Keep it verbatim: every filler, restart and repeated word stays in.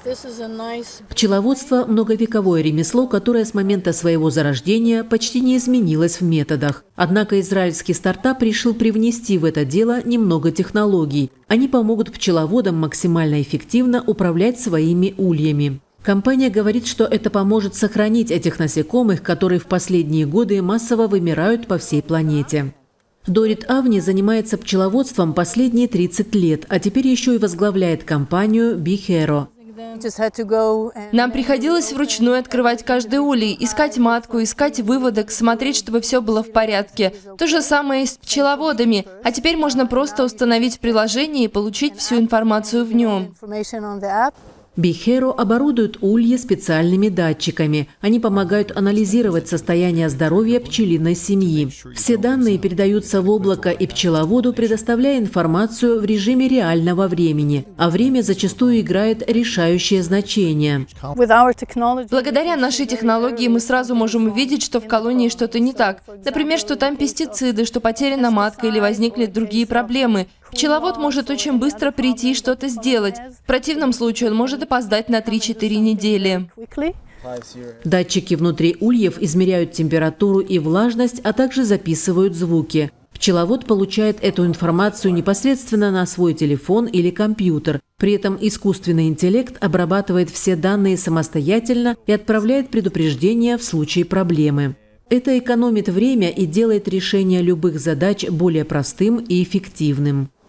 Пчеловодство – многовековое ремесло, которое с момента своего зарождения почти не изменилось в методах. Однако израильский стартап решил привнести в это дело немного технологий. Они помогут пчеловодам максимально эффективно управлять своими ульями. Компания говорит, что это поможет сохранить этих насекомых, которые в последние годы массово вымирают по всей планете. Дорит Авни занимается пчеловодством последние тридцать лет, а теперь еще и возглавляет компанию BeeHero. Нам приходилось вручную открывать каждый улей, искать матку, искать выводок, смотреть, чтобы все было в порядке. То же самое и с пчеловодами. А теперь можно просто установить приложение и получить всю информацию в нем. BeeHero оборудуют ульи специальными датчиками. Они помогают анализировать состояние здоровья пчелиной семьи. Все данные передаются в облако, и пчеловоду предоставляя информацию в режиме реального времени. А время зачастую играет решающее значение. Благодаря нашей технологии мы сразу можем увидеть, что в колонии что-то не так. Например, что там пестициды, что потеряна матка или возникли другие проблемы. Пчеловод может очень быстро прийти и что-то сделать. В противном случае он может опоздать на три-четыре недели. Датчики внутри ульев измеряют температуру и влажность, а также записывают звуки. Пчеловод получает эту информацию непосредственно на свой телефон или компьютер. При этом искусственный интеллект обрабатывает все данные самостоятельно и отправляет предупреждения в случае проблемы. Это экономит время и делает решение любых задач более простым и эффективным.